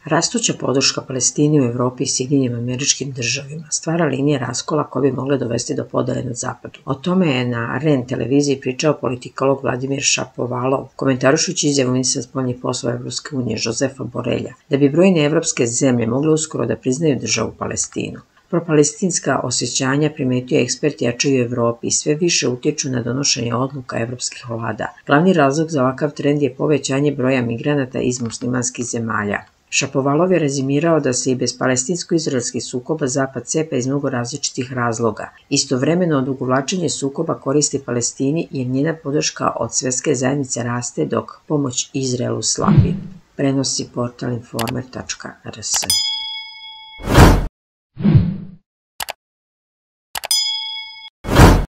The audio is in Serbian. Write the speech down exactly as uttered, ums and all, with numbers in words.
Rastuća podrška Palestini u Evropi i Sjedinjenim Američkim Državama stvara linije raskola koje bi mogle dovesti do podele na zapadu. O tome je na R E N televiziji pričao politikolog Vladimir Šapovalov, komentarušući izjavu ministra spoljnih poslova Evropske unije Josefa Borelja, da bi brojne evropske zemlje mogle uskoro da priznaju državu Palestinu. Propalestinska osjećanja, primetio je ekspert, jačaju u Evropi i sve više utječu na donošenje odluka evropskih vlada. Glavni razlog za ovakav trend je povećanje broja migranata iz muslimanskih zemalja. Šapovalov je rezimirao da se i bez palestinsko-izraelskih sukoba Zapad cepa iz mnogo različitih razloga. Istovremeno odugovlačenje sukoba koristi Palestini jer njena podrška od svjetske zajednice raste dok pomoć Izraelu slabi. Prenosi portal informer tačka r s.